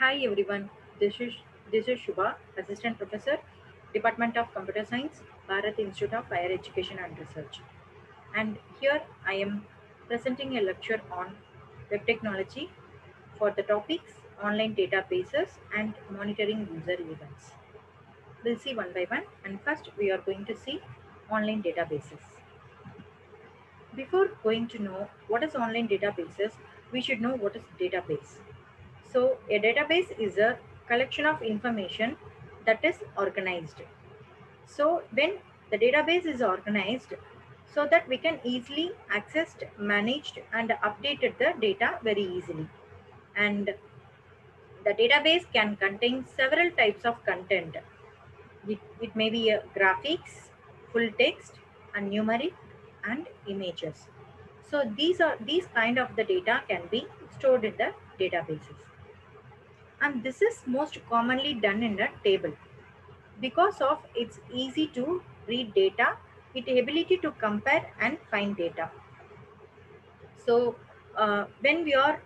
Hi everyone, this is Shubha, Assistant Professor, Department of Computer Science, Bharat Institute of Higher Education and Research. And here I am presenting a lecture on web technology for the topics online databases and monitoring user events. We'll see one by one, and first we are going to see online databases. Before going to know what is online databases, we should know what is database. So a database is a collection of information that is organized. So when the database is organized, so that we can easily access, managed and updated the data very easily. And the database can contain several types of content. It may be graphics, full text, and numeric and images. So these kind of the data can be stored in the databases. And this is most commonly done in a table because of its easy to read data, its ability to compare and find data. So when we are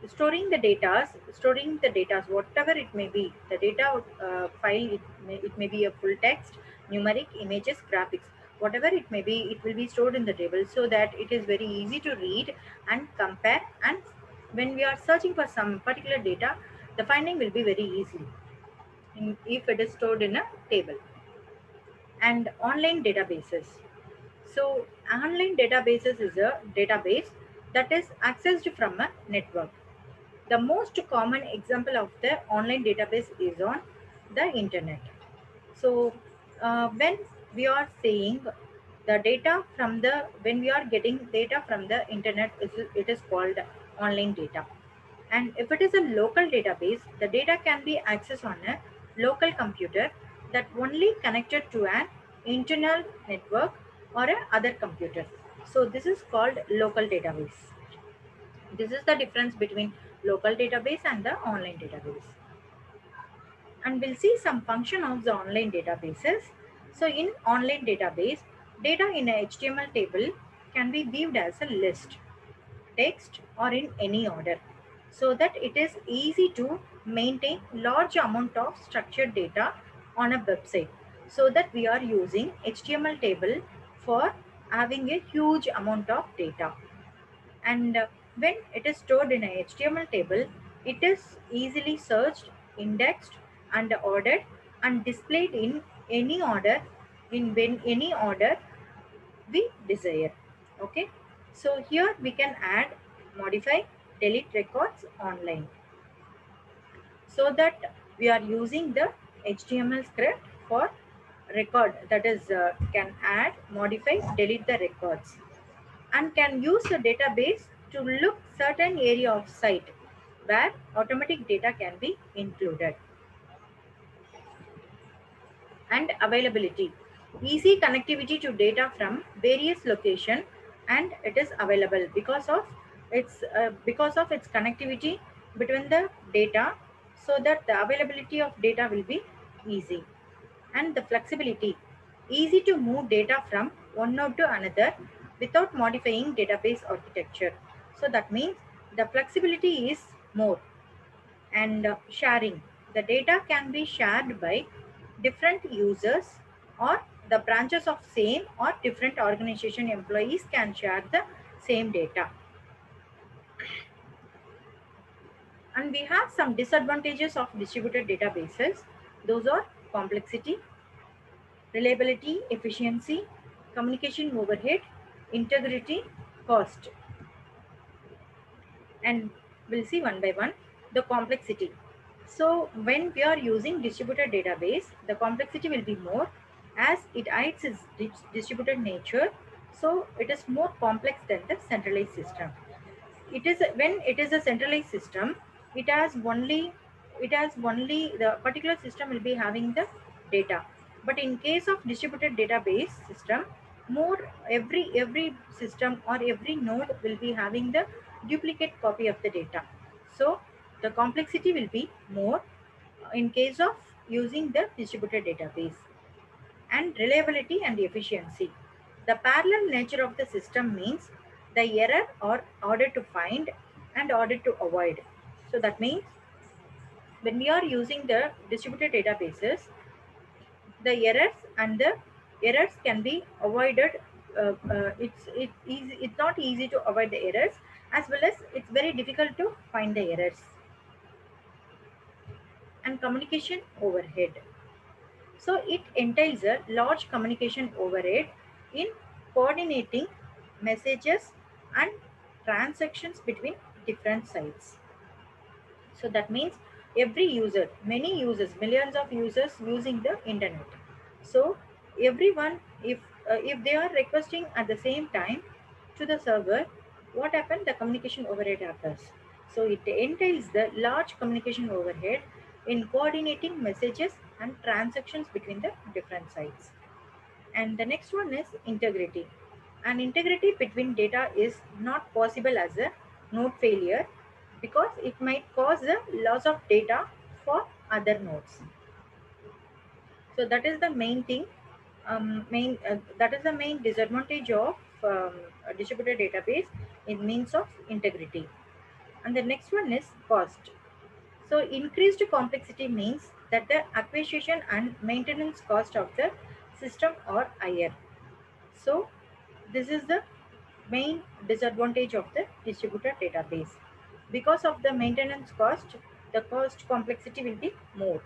storing the data, whatever it may be, the data file, it may be a full text, numeric, images, graphics, whatever it may be, it will be stored in the table so that it is very easy to read and compare. And when we are searching for some particular data, the finding will be very easy if it is stored in a table. And online databases. So online databases is a database that is accessed from a network. The most common example of the online database is on the internet. So when we are saying the data from the when we are getting data from the internet, it is called online data. And if it is a local database, the data can be accessed on a local computer that only connected to an internal network or a other computer. So this is called local database. This is the difference between local database and the online database. And we'll see some function of the online databases. So in online database, data in a HTML table can be viewed as a list, text, or in any order, so that it is easy to maintain large amount of structured data on a website. So that we are using HTML table for having a huge amount of data. And when it is stored in a HTML table, it is easily searched, indexed, and ordered and displayed in any order, in any order we desire. Okay, so here we can add, modify, delete records online, so that we are using the HTML script for record, that is can add, modify, delete the records, and can use a database to look certain area of site where automatic data can be included. And availability, easy connectivity to data from various location, and it is available because of its connectivity between the data, so that the availability of data will be easy. And the flexibility, easy to move data from one node to another without modifying database architecture. So that means the flexibility is more. And sharing, the data can be shared by different users, or the branches of same or different organization employees can share the same data. And we have some disadvantages of distributed databases. Those are complexity, reliability, efficiency, communication overhead, integrity, cost. And we'll see one by one. The complexity. So when we are using distributed database, the complexity will be more as it hides its distributed nature. So it is more complex than the centralized system. It is when it is a centralized system, it has only the particular system will be having the data. But in case of distributed database system, more every system or every node will be having the duplicate copy of the data. So the complexity will be more in case of using the distributed database. And reliability and efficiency, the parallel nature of the system means the error or order to find and order to avoid. So that means when we are using the distributed databases, the errors can be avoided. It's not easy to avoid the errors, as well as it's very difficult to find the errors. And communication overhead. So it entails a large communication overhead in coordinating messages and transactions between different sites. So that means every user, many users, millions of users using the internet. So everyone, if they are requesting at the same time to the server, what happened? The communication overhead occurs. So it entails the large communication overhead in coordinating messages and transactions between the different sites. And the next one is integrity. And integrity between data is not possible as a node failure, because it might cause a loss of data for other nodes. So that is the main thing. That is the main disadvantage of a distributed database in means of integrity. And the next one is cost. So increased complexity means that the acquisition and maintenance cost of the system are higher. So this is the main disadvantage of the distributed database. Because of the maintenance cost, the cost complexity will be more.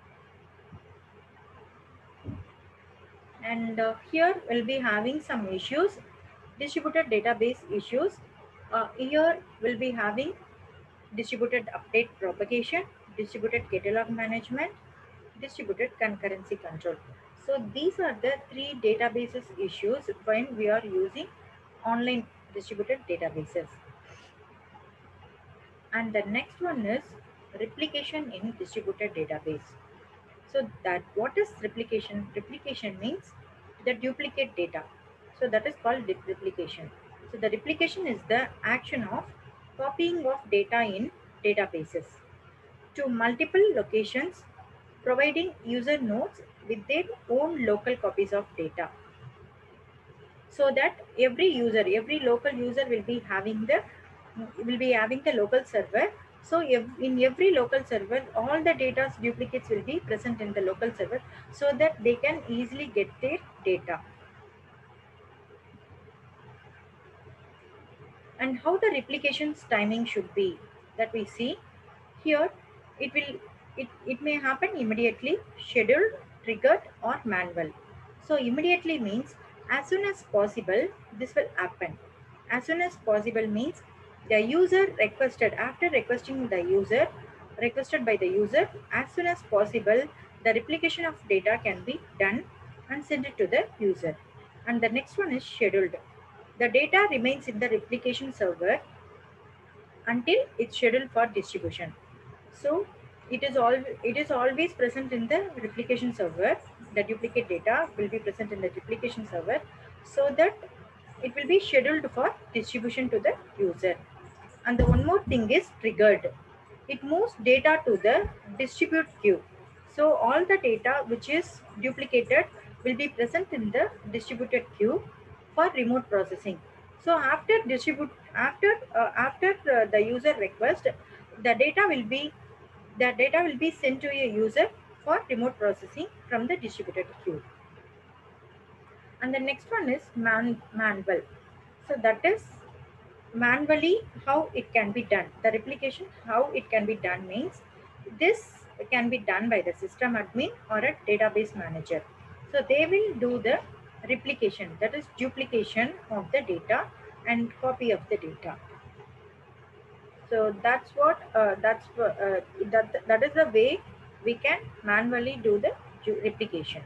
And here we'll be having some issues, distributed database issues. Here we'll be having distributed update propagation, distributed catalog management, distributed concurrency control. So these are the three databases issues when we are using online distributed databases. And the next one is replication in distributed database. So that what is replication? Replication means the duplicate data. So that is called replication. So the replication is the action of copying of data in databases to multiple locations, providing user nodes with their own local copies of data. So that every local user will be having the local server. So in every local server, all the data's duplicates will be present in the local server, so that they can easily get their data. And how the replication's timing should be, that we see here. It may happen immediately, scheduled, triggered, or manual. So immediately means as soon as possible this will happen. As soon as possible means the user requested, after requesting the user, requested by the user, as soon as possible the replication of data can be done and sent it to the user. And the next one is scheduled. The data remains in the replication server until it's scheduled for distribution. So it is always present in the replication server. The duplicate data will be present in the replication server, so that it will be scheduled for distribution to the user. And the one more thing is triggered. It moves data to the distribute queue. So all the data which is duplicated will be present in the distributed queue for remote processing. So after the user request, the data will be sent to a user for remote processing from the distributed queue. And the next one is manual. So that is manually how it can be done. The replication, how it can be done means this can be done by the system admin or a database manager. So they will do the replication, that is duplication of the data and copy of the data. So that is the way we can manually do the replication.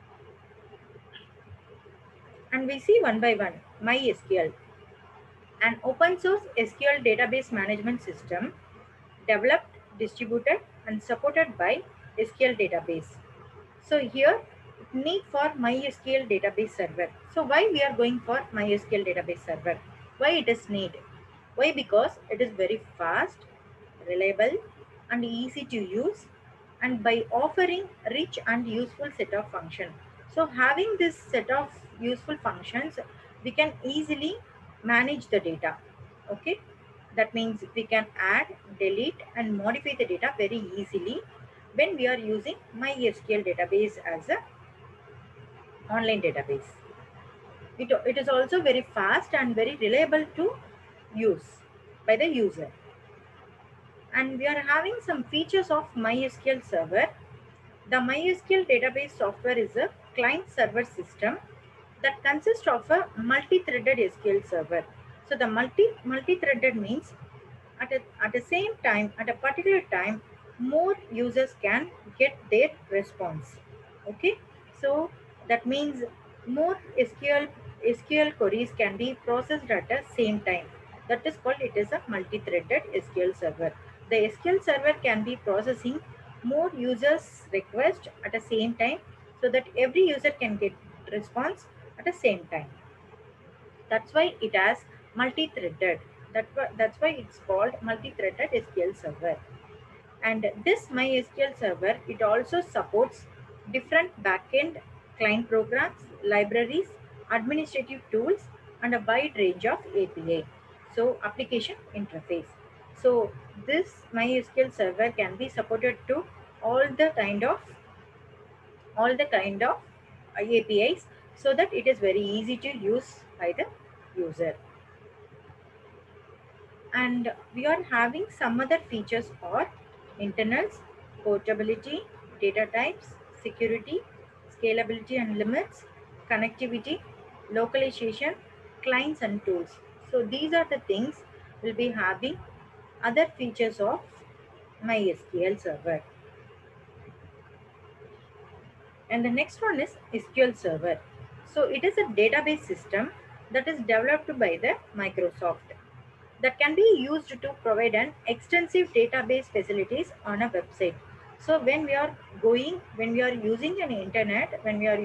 And we see one by one. MySQL, an open source SQL database management system developed, distributed, and supported by SQL database. So here, need for MySQL database server. So why we are going for MySQL database server? Why it is need? Why? Because it is very fast, reliable, and easy to use, and by offering rich and useful set of functions. So having this set of useful functions, we can easily manage the data. Okay. That means we can add, delete, and modify the data very easily when we are using MySQL database as a online database. It is also very fast and very reliable to use by the user. And we are having some features of MySQL server. The MySQL database software is a client-server system that consists of a multi-threaded SQL server. So the multi-threaded means at the same time, at a particular time, more users can get their response. Okay, so that means more SQL queries can be processed at the same time. That is called, it is a multi-threaded SQL server. The SQL server can be processing more users request at the same time, so that every user can get response at the same time. That's why it has multi-threaded. That's why it's called multi-threaded SQL server. And this MySQL server, it also supports different backend client programs, libraries, administrative tools, and a wide range of API. So application interface. So this MySQL server can be supported to all the kind of APIs, so that it is very easy to use by the user. And we are having some other features for internals, portability, data types, security, scalability and limits, connectivity, localization, clients and tools. So these are the things we'll be having other features of MySQL server. And the next one is SQL Server. So it is a database system that is developed by the Microsoft that can be used to provide an extensive database facilities on a website. So when we are using an internet,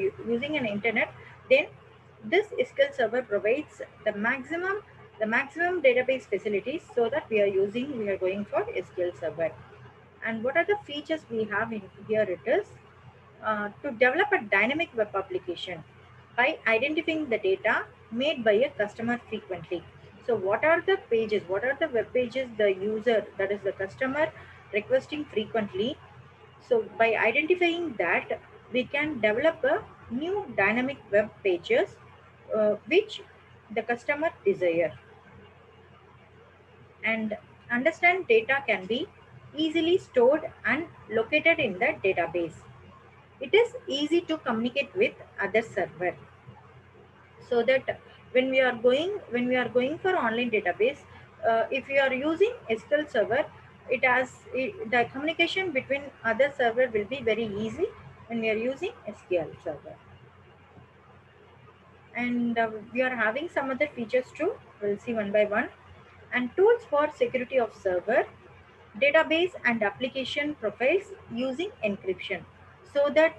then this SQL Server provides the maximum database facilities, so that we are going for SQL Server. And what are the features we have in here? It is to develop a dynamic web application by identifying the data made by a customer frequently. So what are the pages, what are the web pages the user, that is the customer, requesting frequently? So by identifying that, we can develop a new dynamic web pages which the customer desire. And understand data can be easily stored and located in the database. It is easy to communicate with other server, so that when we are going for online database, if you are using SQL server, the communication between other server will be very easy when we are using SQL server. And we are having some other features too. We'll see one by one. And tools for security of server, database and application profiles using encryption, so that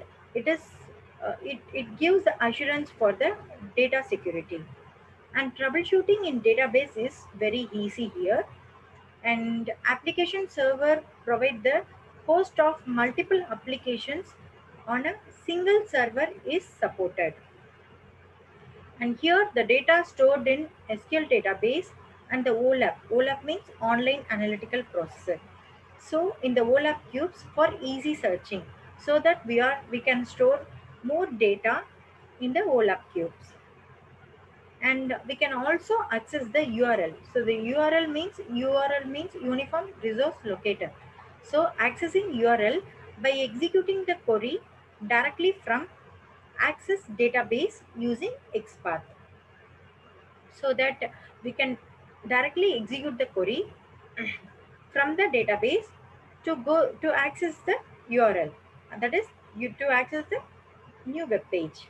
it gives the assurance for the data security. And troubleshooting in database is very easy here. And application server provide the host of multiple applications on a single server is supported. And here the data stored in SQL database and the OLAP. OLAP means online analytical processor. So in the OLAP cubes for easy searching, so that we can store more data in the OLAP cubes. And we can also access the URL. So the URL means Uniform Resource Locator. So accessing URL by executing the query directly from Access database using XPath, so that we can directly execute the query from the database to go to access the URL. That is to access the new web page.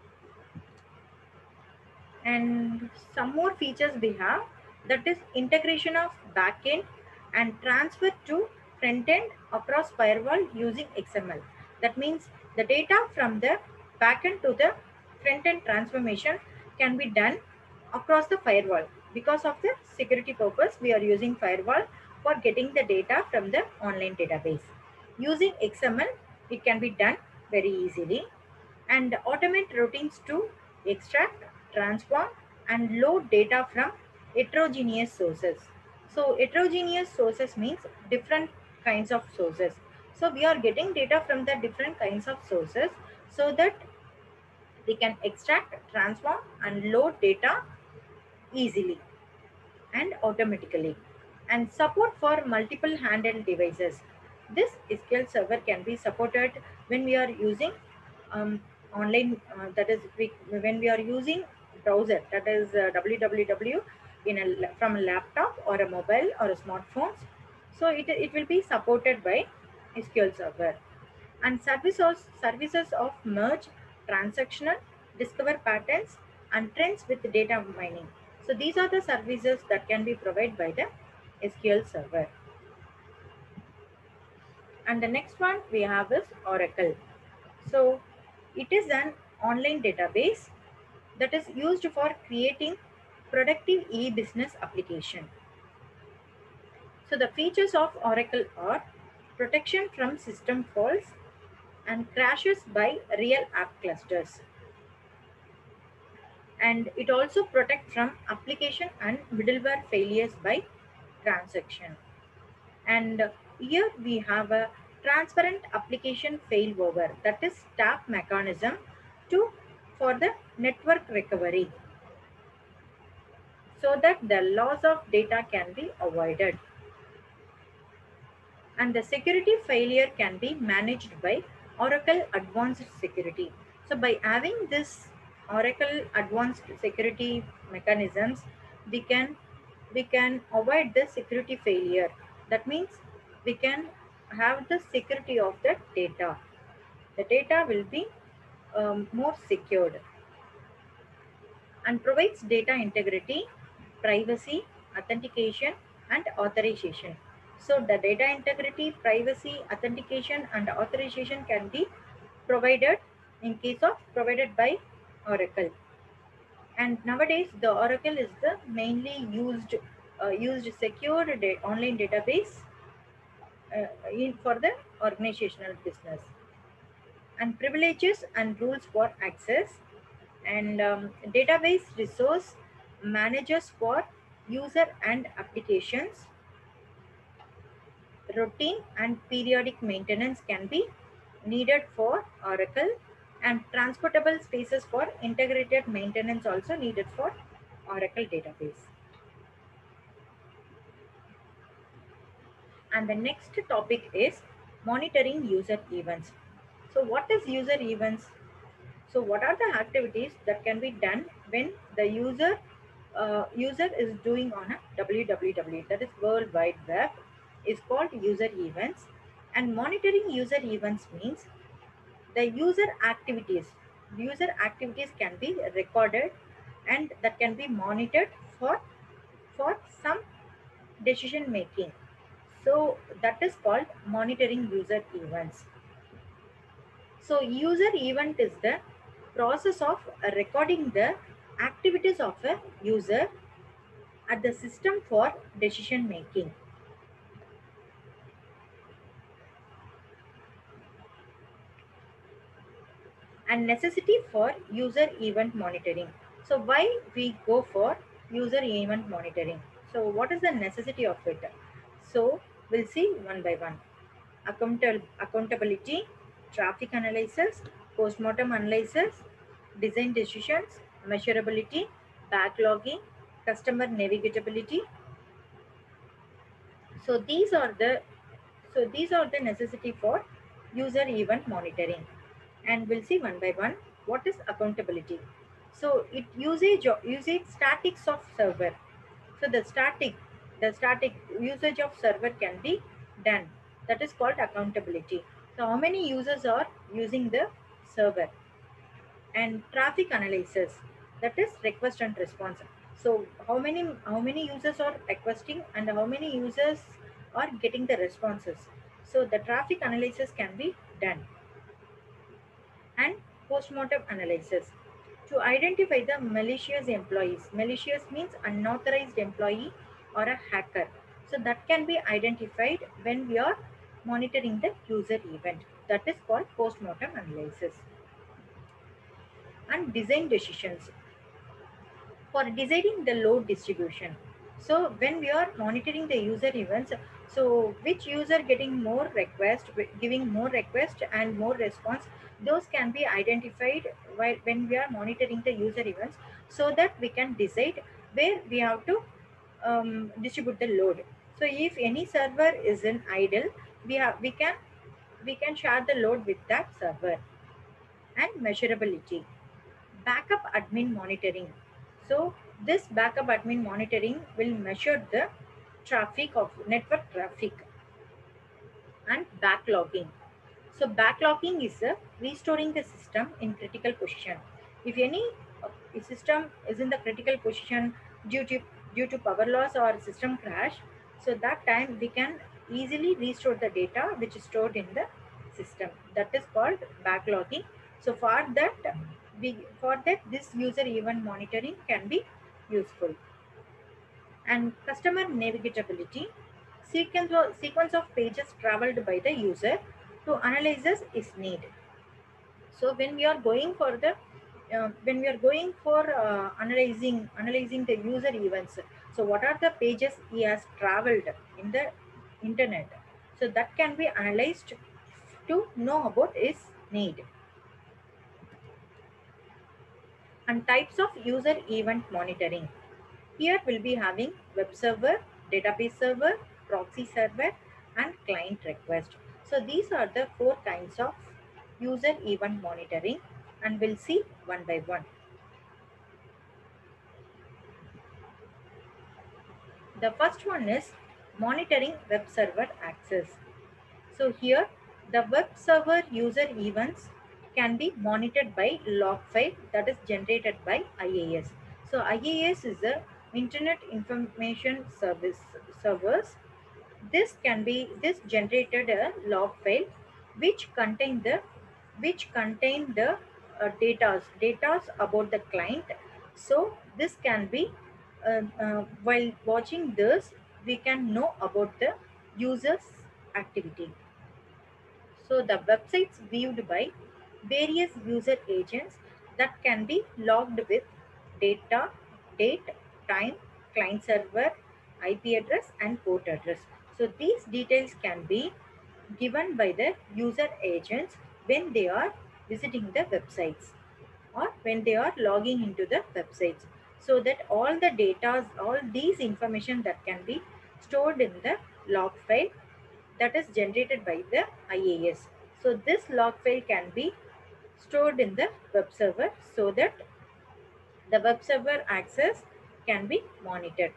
And some more features we have, that is integration of backend and transfer to front end across firewall using XML. That means the data from the backend to the front end transformation can be done across the firewall. Because of the security purpose, we are using firewall for getting the data from the online database. Using XML, it can be done very easily. And automate routines to extract, transform, and load data from heterogeneous sources. So heterogeneous sources means different kinds of sources. So we are getting data from the different kinds of sources so that we can extract, transform and load data easily and automatically. And support for multiple handheld devices. This SQL server can be supported when we are using online, that is when we are using browser, that is www from a laptop or a mobile or a smartphone. So it will be supported by SQL server. And services of merge, transactional, discover patterns and trends with data mining. So these are the services that can be provided by the SQL server. And the next one we have is Oracle. So it is an online database that is used for creating productive e-business application. So the features of Oracle are protection from system faults and crashes by real app clusters. And it also protects from application and middleware failures by transaction. And here we have a transparent application failover, that is tap mechanism to for the network recovery so that the loss of data can be avoided. And the security failure can be managed by Oracle Advanced Security. So by having this Oracle Advanced Security mechanisms, we can avoid the security failure. That means we can have the security of the data. The data will be more secured and provides data integrity, privacy, authentication, and authorization. So the data integrity, privacy, authentication, and authorization can be provided in case of provided by Oracle. And nowadays, the Oracle is the mainly used secure online database for the organizational business. And privileges and rules for access, and database resource managers for user and applications. Routine and periodic maintenance can be needed for Oracle, and transportable spaces for integrated maintenance also needed for Oracle database. And the next topic is monitoring user events. So what is user events? So what are the activities that can be done when the user is doing on a www, that is World Wide Web, is called user events. And monitoring user events means the user activities can be recorded and that can be monitored for some decision making. So that is called monitoring user events. So user event is the process of recording the activities of a user at the system for decision making. And necessity for user event monitoring. So why we go for user event monitoring? So what is the necessity of it? So we'll see one by one. Accountability, traffic analysis, postmortem analysis, design decisions, measurability, backlogging, customer navigability. So these are the necessity for user event monitoring. And we'll see one by one what is accountability. So it usage statics of server. So the static usage of server can be done. That is called accountability. So how many users are using the server? And traffic analysis, that is request and response. So how many users are requesting and how many users are getting the responses. So the traffic analysis can be done. And postmortem analysis, to identify the malicious employees. Malicious means unauthorized employee or a hacker. So that can be identified when we are monitoring the user event. That is called postmortem analysis. And design decisions, for deciding the load distribution. So when we are monitoring the user events, so which user getting more request, giving more request and more response, those can be identified while when we are monitoring the user events, so that we can decide where we have to distribute the load. So if any server is in idle, we can share the load with that server. And measurability, backup admin monitoring. So this backup admin monitoring will measure the traffic of network traffic. And backlogging. So backlogging is restoring the system in critical position. If any system is in the critical position due to power loss or system crash, so that time we can easily restore the data which is stored in the system. That is called backlogging. So for that this user event monitoring can be useful. And customer navigability, sequence of pages traveled by the user to analysis is need. So when we are going for the analyzing the user events, so what are the pages he has traveled in the internet, so that can be analyzed to know about his need. And types of user event monitoring, here we'll be having web server, database server, proxy server, and client request. So these are the 4 kinds of user event monitoring, and we'll see one by one. The first one is monitoring web server access. So here the web server user events can be monitored by log file that is generated by IaaS. So IaaS is the Internet Information Service servers. This generated a log file which contain the datas about the client. So this can be while watching this, we can know about the user's activity. So the websites viewed by various user agents that can be logged with data, date, time, client server, IP address, and port address. So these details can be given by the user agents when they are visiting the websites or when they are logging into the websites, so that all the data, all these information that can be stored in the log file that is generated by the IaaS. So this log file can be stored in the web server, so that the web server access can be monitored.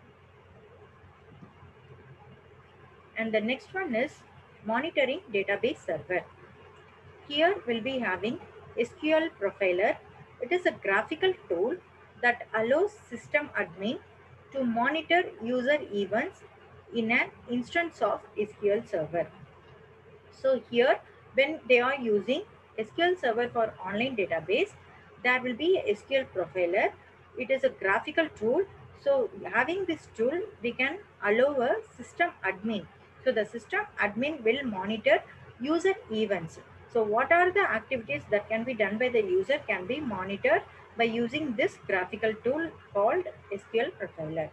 And the next one is monitoring database server. Here we'll be having SQL Profiler. It is a graphical tool that allows system admin to monitor user events in an instance of SQL Server. So here, when they are using SQL Server for online database, there will be a SQL Profiler. It is a graphical tool. So having this tool, we can allow a system admin. So the system admin will monitor user events. So what are the activities that can be done by the user can be monitored by using this graphical tool called SQL Profiler.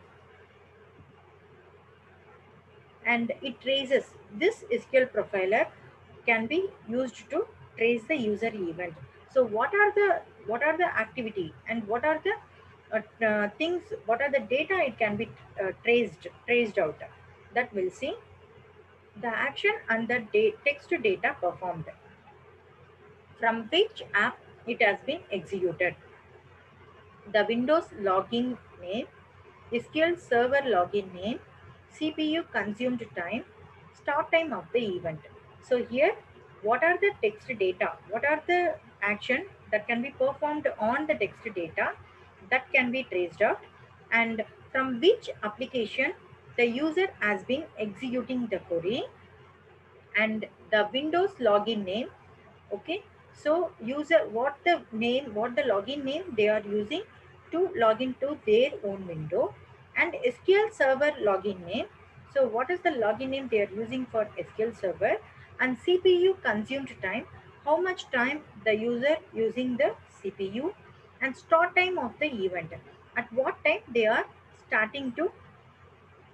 And it traces, this SQL Profiler can be used to trace the user event. So what are the activity and what are the things, what are the data it can be traced out, that we'll see. The action and the text to data performed, from which app it has been executed, the Windows login name, SQL Server login name, CPU consumed time, start time of the event. So here, what are the text data? What are the action that can be performed on the text data that can be traced out, and from which application the user has been executing the query, and the Windows login name. Okay, so user, what the login name they are using to log into their own window, and SQL Server login name. So what is the login name they are using for SQL Server, and CPU consumed time, how much time the user using the CPU, and start time of the event, at what time they are starting to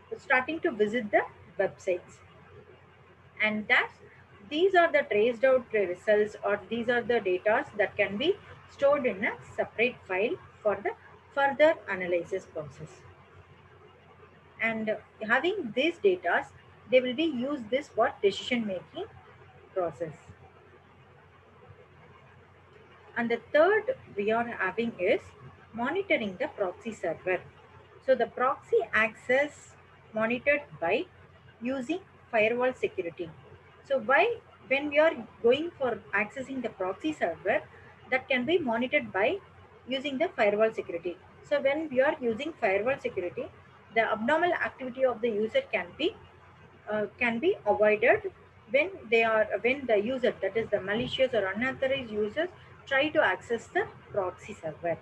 starting to visit the websites. And that these are the traced out results, or these are the data that can be stored in a separate file for the further analysis process. And having these data, they will be used this for decision making process. And the third we are having is monitoring the proxy server. So the proxy access monitored by using firewall security. So why, when we are going for accessing the proxy server, that can be monitored by using the firewall security. So when we are using firewall security, the abnormal activity of the user can be avoided when the user, that is the malicious or unauthorized users, try to access the proxy server.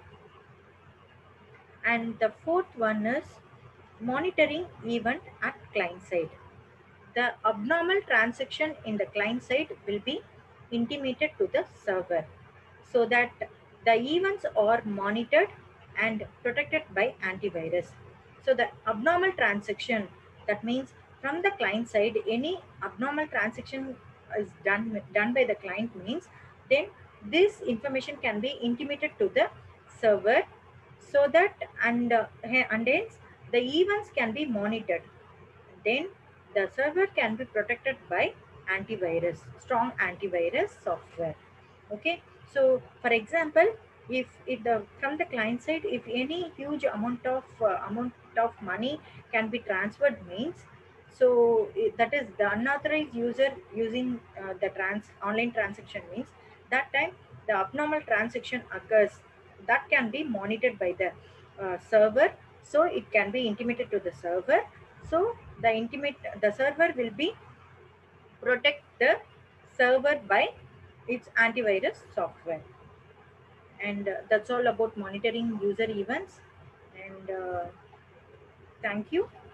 And the fourth one is monitoring event at client side. The abnormal transaction in the client side will be intimated to the server, so that the events are monitored and protected by antivirus. So the abnormal transaction, that means from the client side, any abnormal transaction is done by the client means, then this information can be intimated to the server, so that and hence the events can be monitored. Then the server can be protected by antivirus, strong antivirus software. Okay, so for example, if the from the client side, if any huge amount of money can be transferred means, so that is the unauthorized user using the online transaction means, that time the abnormal transaction occurs, that can be monitored by the server. So it can be intimated to the server. So the server will be protect the server by its antivirus software. And that's all about monitoring user events. And thank you.